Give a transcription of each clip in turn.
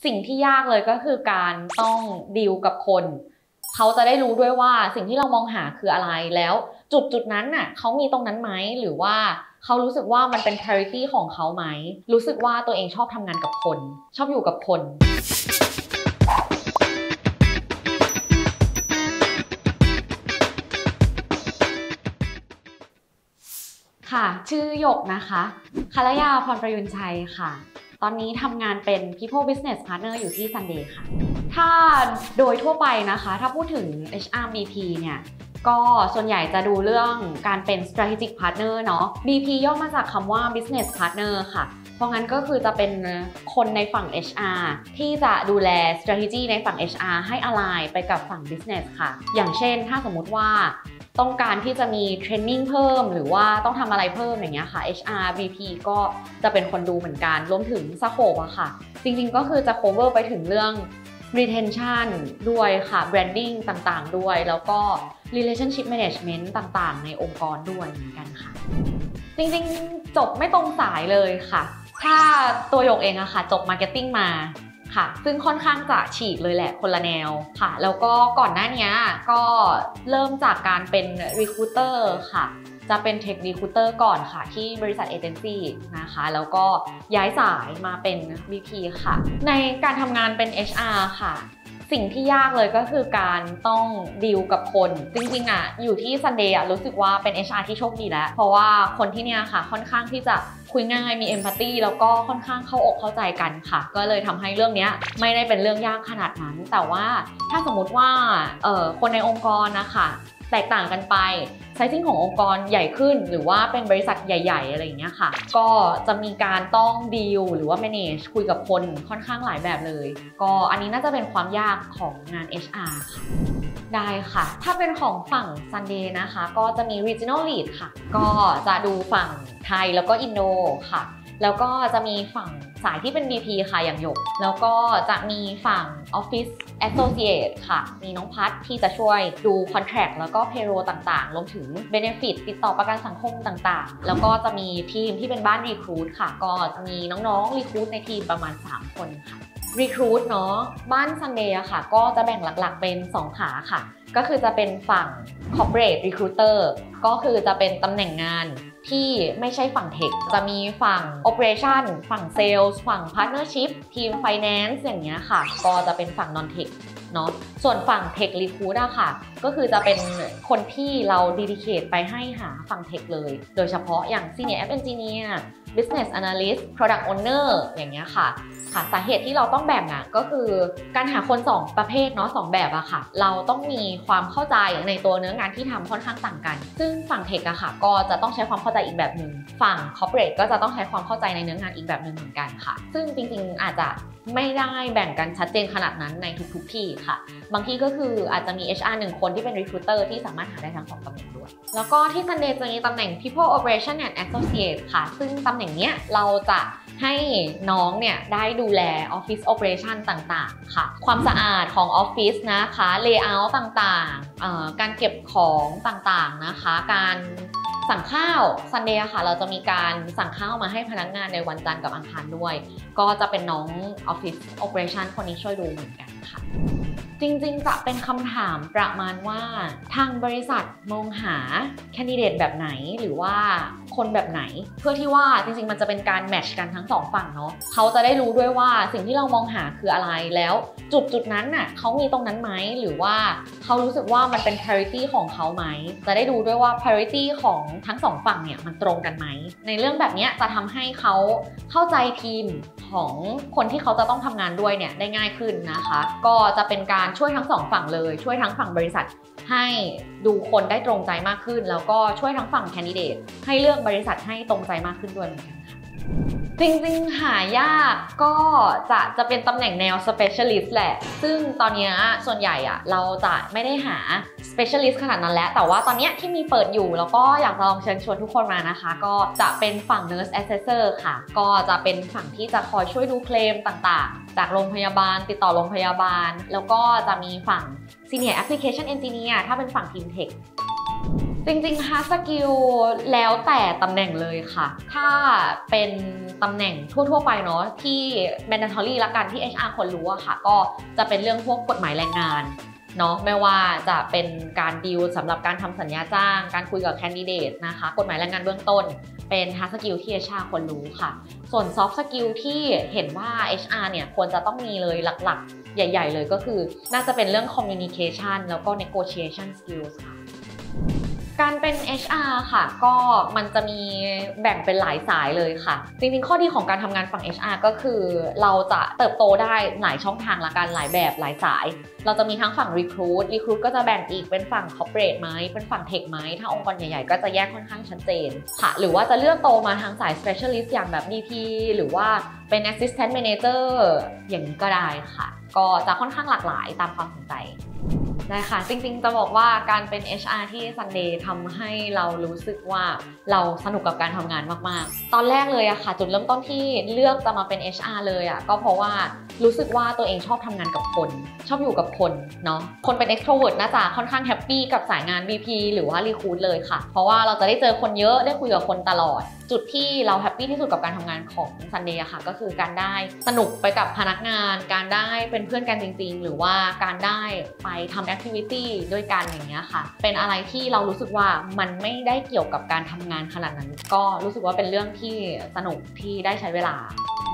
สิ่งที่ยากเลยก็คือการต้องดีลกับคนเขาจะได้รู้ด้วยว่าสิ่งที่เรามองหาคืออะไรแล้วจุดนั้นน่ะเขามีตรงนั้นไหมหรือว่าเขารู้สึกว่ามันเป็น priority ของเขาไหมรู้สึกว่าตัวเองชอบทำงานกับคนชอบอยู่กับคนค่ะชื่อหยกนะคะคารยาพรประยุนชัยค่ะตอนนี้ทำงานเป็น People Business Partner อยู่ที่ Sunday ค่ะถ้าโดยทั่วไปนะคะถ้าพูดถึง HR BP เนี่ยก็ส่วนใหญ่จะดูเรื่องการเป็น strategic partner เนาะ BP ย่อมาจากคำว่า business partner ค่ะเพราะงั้นก็คือจะเป็นคนในฝั่ง HR ที่จะดูแล strategy ในฝั่ง HR ให้ align ไปกับฝั่ง business ค่ะอย่างเช่นถ้าสมมุติว่าต้องการที่จะมีเทรนนิ่งเพิ่มหรือว่าต้องทำอะไรเพิ่มอย่างเงี้ยค่ะ HR VP ก็จะเป็นคนดูเหมือนกันรวมถึงสโคปอะค่ะจริงๆก็คือจะ cover ไปถึงเรื่อง retention ด้วยค่ะ branding ต่างๆด้วยแล้วก็ relationship management ต่างๆในองค์กรด้วยเหมือนกันค่ะจริงๆจบไม่ตรงสายเลยค่ะถ้าตัวหยกเองอะค่ะจบ marketing มาค่ะซึ่งค่อนข้างจะฉีกเลยแหละคนละแนวค่ะแล้วก็ก่อนหน้านี้ก็เริ่มจากการเป็น recruiter ค่ะจะเป็น tech recruiter ก่อนค่ะที่บริษัทเอเจนซี่นะคะแล้วก็ย้ายสายมาเป็น VP ค่ะในการทำงานเป็น HR ค่ะสิ่งที่ยากเลยก็คือการต้องดีลกับคนจริงๆอยู่ที่ Sunday รู้สึกว่าเป็น HR ที่โชคดีแล้วเพราะว่าคนที่เนี่ยค่ะค่อนข้างที่จะคุยง่ายมีเอมพัตตีแล้วก็ค่อนข้างเข้าอกเข้าใจกันค่ะก็เลยทำให้เรื่องนี้ไม่ได้เป็นเรื่องยากขนาดนั้นแต่ว่าถ้าสมมติว่าคนในองค์กรนะคะแตกต่างกันไปไซซิ่งขององค์กรใหญ่ขึ้นหรือว่าเป็นบริษัทใหญ่ๆอะไรอย่างเงี้ยค่ะก็จะมีการต้องดีลหรือว่า manage คุยกับคนค่อนข้างหลายแบบเลยก็อันนี้น่าจะเป็นความยากของงาน HR ค่ะได้ค่ะถ้าเป็นของฝั่ง Sunday นะคะก็จะมี Regional Lead ค่ะก็จะดูฝั่งไทยแล้วก็อินโดค่ะแล้วก็จะมีฝั่งสายที่เป็น VP ค่ะอย่างหยกแล้วก็จะมีฝั่ง Office Associate ค่ะมีน้องพัทที่จะช่วยดู Contract แล้วก็ Payroll ต่างๆรวมถึง Benefit ติดต่อประกันสังคมต่างๆแล้วก็จะมีทีมที่เป็นบ้าน Recruit ค่ะก็จะมีน้องๆ Recruit ในทีมประมาณ3คนค่ะ Recruit เนาะบ้าน Sunday อะค่ะก็จะแบ่งหลักๆเป็น2ขาค่ะก็คือจะเป็นฝั่ง Corporate Recruiter ก็คือจะเป็นตำแหน่งงานที่ไม่ใช่ฝั่งเทคจะมีฝั่ง Operation ฝั่ง Sales ฝั่ง Partnership ทีม Finance อย่างเงี้ยค่ะก็จะเป็นฝั่ง Non Tech เนาะส่วนฝั่ง Tech Recruit อะค่ะก็คือจะเป็นคนที่เรา dedicate ไปให้หาฝั่ง Tech เลยโดยเฉพาะอย่าง Senior App Engineer Business Analyst Product Owner อย่างเงี้ยค่ะสาเหตุที่เราต้องแบ่งก็คือการหาคน2ประเภทเนาะ2แบบอะค่ะเราต้องมีความเข้าใจในตัวเนื้องานที่ทำค่อนข้างต่างกันซึ่งฝั่งเทคอะค่ะก็จะต้องใช้ความเข้าใจอีกแบบหนึ่งฝั่ง corporate ก็จะต้องใช้ความเข้าใจในเนื้องานอีกแบบหนึ่งเหมือนกันค่ะซึ่งจริงๆอาจจะไม่ได้แบ่งกันชัดเจนขนาดนั้นในทุกๆที่ค่ะบางที่ก็คืออาจจะมี HR 1คนที่เป็น recruiter ที่สามารถหาได้ทั้ง2ตำแหน่งด้วยแล้วก็ที่ Sunday จะมีตำแหน่ง People Operation and Associate ค่ะซึ่งตำแหน่งเนี้ยเราจะให้น้องเนี่ยได้ดูแล Office Operation ต่างๆค่ะความสะอาดของออฟฟิศนะคะ Layout ต่างๆการเก็บของต่างๆนะคะการสั่งข้าว Sunday ค่ะเราจะมีการสั่งข้าวมาให้พนักงานในวันจันทร์กับอังคารด้วยก็จะเป็นน้อง Office Operation คนนี้ช่วยดูเหมือนกันค่ะจริงๆจะเป็นคำถามประมาณว่าทางบริษัทมองหาแคนดิเดตแบบไหนหรือว่าคนแบบไหนเพื่อที่ว่าจริงๆมันจะเป็นการแมทช์กันทั้ง2ฝั่งเนาะเขาจะได้รู้ด้วยว่าสิ่งที่เรามองหาคืออะไรแล้วจุดนั้นเขามีตรงนั้นไหมหรือว่าเขารู้สึกว่ามันเป็น priority ของเขาไหมจะได้ดูด้วยว่า priority ของทั้ง2ฝั่งเนี่ยมันตรงกันไหมในเรื่องแบบนี้จะทำให้เขาเข้าใจทีมของคนที่เขาจะต้องทำงานด้วยเนี่ยได้ง่ายขึ้นนะคะก็จะเป็นการช่วยทั้ง2ฝั่งเลยช่วยทั้งฝั่งบริษัทให้ดูคนได้ตรงใจมากขึ้นแล้วก็ช่วยทั้งฝั่งแคนดิเดตให้เลือกบริษัทให้ตรงใจมากขึ้นด้วยเหมือนกันค่ะจริงๆหายากก็จะเป็นตำแหน่งแนว specialist แหละซึ่งตอนนี้ส่วนใหญ่เราจะไม่ได้หา specialist ขนาดนั้นแล้วแต่ว่าตอนนี้ที่มีเปิดอยู่แล้วก็อยากจะลองเชิญชวนทุกคนมานะคะก็จะเป็นฝั่ง nurse assessor ค่ะก็จะเป็นฝั่งที่จะคอยช่วยดูเคลมต่างๆจากโรงพยาบาลติดต่อโรงพยาบาลแล้วก็จะมีฝั่ง senior application engineer ถ้าเป็นฝั่งทีม tech จริงๆ hard skill แล้วแต่ตำแหน่งเลยค่ะถ้าเป็นตำแหน่งทั่วๆไปเนาะที่ mandatory ละกันที่ HR ควรรู้อะค่ะก็จะเป็นเรื่องพวกกฎหมายแรงงานเนาะไม่ว่าจะเป็นการดีลสำหรับการทำสัญญาจ้างการคุยกับแคนดิเดตนะคะกฎหมายแรงงานเบื้องต้นเป็น hard skill ที่ HR ควรรู้ค่ะส่วน soft skill ที่เห็นว่า HR เนี่ยควรจะต้องมีเลยหลักๆใหญ่ๆเลยก็คือน่าจะเป็นเรื่อง communication แล้วก็ negotiation skills ค่ะการเป็น HR ค่ะก็มันจะมีแบ่งเป็นหลายสายเลยค่ะจริงๆข้อดีของการทำงานฝั่ง HR ก็คือเราจะเติบโตได้หลายช่องทางละกันหลายแบบหลายสายเราจะมีทั้งฝั่ง recruit ก็จะแบ่งอีกเป็นฝั่ง corporate ไหมเป็นฝั่ง tech ไหมถ้าองค์กรใหญ่ๆก็จะแยกค่อนข้างชัดเจนค่ะหรือว่าจะเลือกโตมาทางสาย specialist อย่างแบบ VP หรือว่าเป็น assistant manager อย่างนี้ก็ได้ค่ะก็จะค่อนข้างหลากหลายตามความสนใจได้ค่ะจริงๆจะบอกว่าการเป็น HR ที่ Sunday ทำให้เรารู้สึกว่าเราสนุกกับการทำงานมากๆตอนแรกเลยอะค่ะจุดเริ่มต้นที่เลือกจะมาเป็น HR เลยอะก็เพราะว่ารู้สึกว่าตัวเองชอบทำงานกับคนชอบอยู่กับคนเนาะคนเป็น extrovert น่าจะค่อนข้างแฮปปี้กับสายงาน VP หรือว่า recruit เลยค่ะเพราะว่าเราจะได้เจอคนเยอะได้คุยกับคนตลอดจุดที่เราแฮปปี้ที่สุดกับการทำงานของ Sunday อะค่ะก็คือการได้สนุกไปกับพนักงานการได้เป็นเพื่อนกันจริงๆหรือว่าการได้ไปทำ activity ด้วยกันอย่างเงี้ยค่ะเป็นอะไรที่เรารู้สึกว่ามันไม่ได้เกี่ยวกับการทำงานขนาดนั้นก็รู้สึกว่าเป็นเรื่องที่สนุกที่ได้ใช้เวลา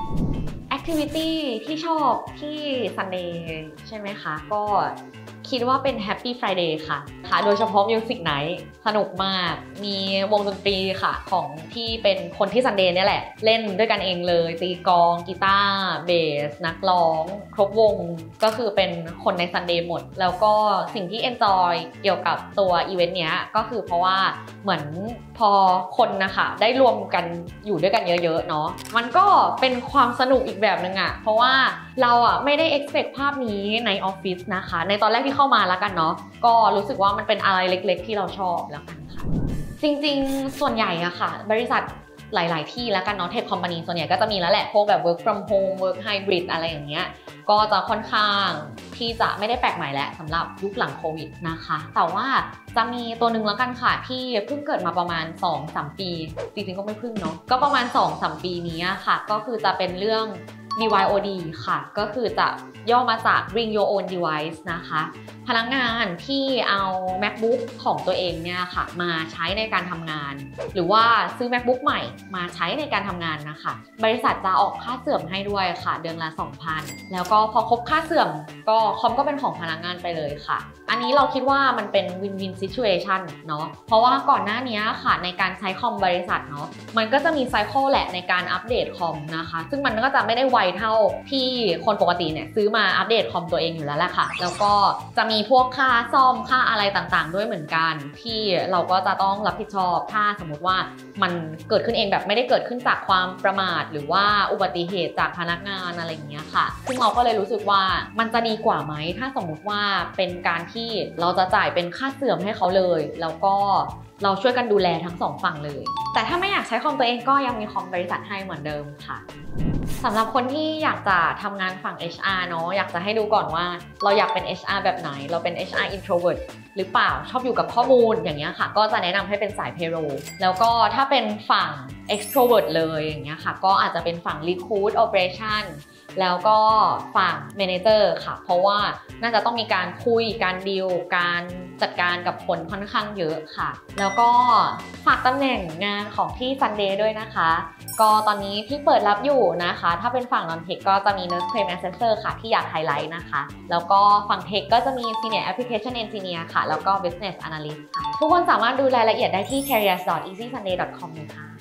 activity ที่ชอบที่ Sunday ใช่ไหมคะก็คิดว่าเป็น Happy Friday ค่ะโดยเฉพาะ Music Night สนุกมากมีวงดนตรีค่ะของที่เป็นคนที่ Sunday เนี่ยแหละเล่นด้วยกันเองเลยตีกลองกีตาร์เบสนักร้องครบวงก็คือเป็นคนใน Sunday หมดแล้วก็สิ่งที่ enjoy เกี่ยวกับตัวอีเวนต์เนี้ยก็คือเพราะว่าเหมือนพอคนนะคะได้รวมกันอยู่ด้วยกันเยอะๆเนาะมันก็เป็นความสนุกอีกแบบนึงอะเพราะว่าเราอะไม่ได้ expect ภาพนี้ในออฟฟิศนะคะในตอนแรกที่เข้ามาแล้วกันเนาะก็รู้สึกว่ามันเป็นอะไรเล็กๆที่เราชอบแล้วกันค่ะจริงๆส่วนใหญ่อะค่ะบริษัทหลายๆที่แล้วกันเนาะเทคคอมพานีส่วนใหญ่ก็จะมีแล้วแหละพวกแบบ work from home work hybrid อะไรอย่างเงี้ยก็จะค่อนข้างที่จะไม่ได้แปลกใหม่แล้วสำหรับยุคหลังโควิดนะคะแต่ว่าจะมีตัวหนึ่งแล้วกันค่ะที่เพิ่งเกิดมาประมาณ 2-3 ปีจริงๆก็ไม่เพิ่งเนาะก็ประมาณ 2-3 ปีนี้ค่ะก็คือจะเป็นเรื่อง BYOD ค่ะก็คือจะย่อมาจาก Bring Your Own Device นะคะพนักงานที่เอา MacBook ของตัวเองเนี่ยค่ะมาใช้ในการทำงานหรือว่าซื้อ MacBook ใหม่มาใช้ในการทำงานนะคะบริษัทจะออกค่าเสื่อมให้ด้วยค่ะเดือนละ 2,000 แล้วก็พอครบค่าเสื่อมก็คอมก็เป็นของพนักงานไปเลยค่ะอันนี้เราคิดว่ามันเป็น Win-Win Situation เนาะเพราะว่าก่อนหน้านี้ค่ะในการใช้คอมบริษัทเนาะมันก็จะมีไซเคิลแหละในการอัปเดตคอมนะคะซึ่งมันก็จะไม่ได้ไวเท่าที่คนปกติเนี่ยซื้อมาอัปเดตคอมตัวเองอยู่แล้วแหละค่ะแล้วก็จะมีพวกค่าซ่อมค่าอะไรต่างๆด้วยเหมือนกันที่เราก็จะต้องรับผิดชอบถ้าสมมติว่ามันเกิดขึ้นเองแบบไม่ได้เกิดขึ้นจากความประมาทหรือว่าอุบัติเหตุจากพนักงานอะไรอย่างเงี้ยค่ะซึ่งเราก็เลยรู้สึกว่ามันจะดีกว่าไหมถ้าสมมติว่าเป็นการที่เราจะจ่ายเป็นค่าเสื่อมให้เขาเลยแล้วก็เราช่วยกันดูแลทั้งสองฝั่งเลยแต่ถ้าไม่อยากใช้คอมตัวเองก็ยังมีคอมบริษัทให้เหมือนเดิมค่ะสำหรับคนที่อยากจะทำงานฝั่ง HR เนาะอยากจะให้ดูก่อนว่าเราอยากเป็น HR แบบไหนเราเป็น HR introvert หรือเปล่าชอบอยู่กับข้อมูลอย่างเงี้ยค่ะก็จะแนะนำให้เป็นสาย payroll แล้วก็ถ้าเป็นฝั่ง extrovert เลยอย่างเงี้ยค่ะก็อาจจะเป็นฝั่ง recruit operation แล้วก็ฝั่ง manager ค่ะเพราะว่าน่าจะต้องมีการคุยการดีลการจัดการกับคนค่อนข้างเยอะค่ะแล้วก็ฝากตำแหน่งงานของที่ Sunday ด้วยนะคะก็ตอนนี้ที่เปิดรับอยู่นะคะถ้าเป็นฝั่ง non-tech ก็จะมี nurse claim assessor ค่ะที่อยากไฮไลท์นะคะแล้วก็ฝั่ง tech ก็จะมี senior application engineer ค่ะแล้วก็ business analyst ค่ะทุกคนสามารถดูรายละเอียดได้ที่ careers.easysunday.com เลยค่ะ